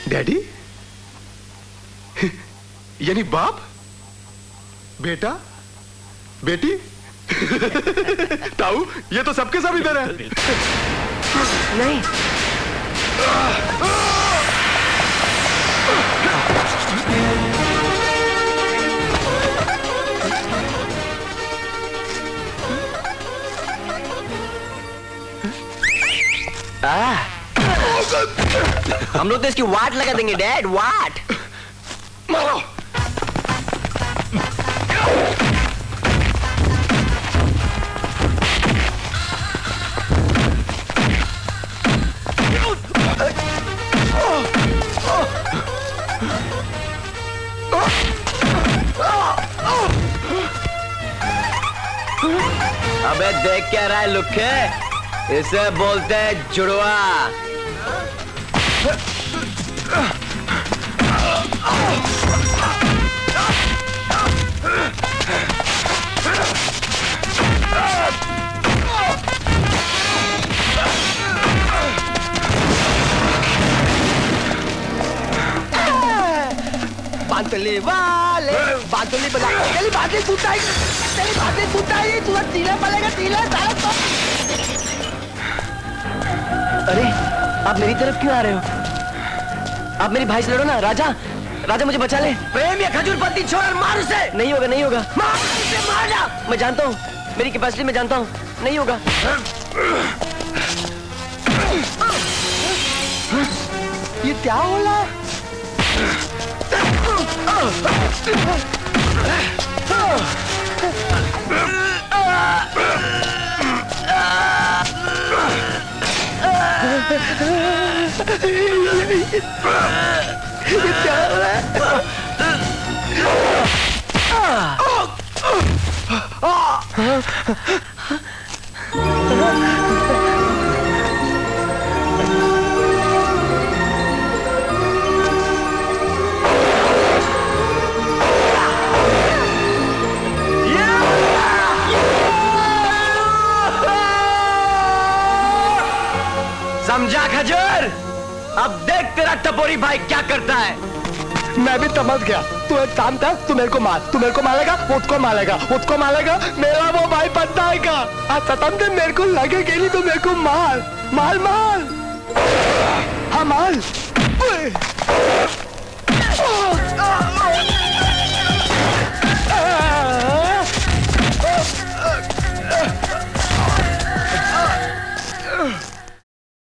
Daddy? यानी बाप, बेटा, बेटी? ताऊ, ये तो सबके सब इधर है। नहीं। हम लोग तो इसकी वाट लगा देंगे डैड, वाट। मारो। अबे देख क्या रहा है लुक्के? इसे बोलते हैं जुड़वा। बांतली वाले बांतली बजा, तेरी बातें सुनता ही, तेरी बातें सुनता ही, तू टीले पलेगा टीले साला तो। अरे आप मेरी तरफ क्यों आ रहे हो? आप मेरी भाई से लड़ो ना। राजा, राजा मुझे बचा ले। प्रेम या खजूर पत्ती छोड़ और मार उसे। नहीं होगा, नहीं होगा। मार उसे, मार जा। मैं जानता हूँ, मेरी कैपेसिटी मैं जानता हूँ, नहीं होगा। ये क्या हो रहा है? ये क्या हो रहा है? समझा खजूर? अब देख तेरा टपोरी भाई क्या करता है। मैं भी समझ गया। तू एक काम कर, तू मेरे को मार, तू मेरे को मारेगा, उसको मारेगा, उसको मारेगा, मेरा वो भाई बन जाएगा। सतम से मेरे को लगे कि नहीं, तू मेरे को मार मार मार। हाँ मार।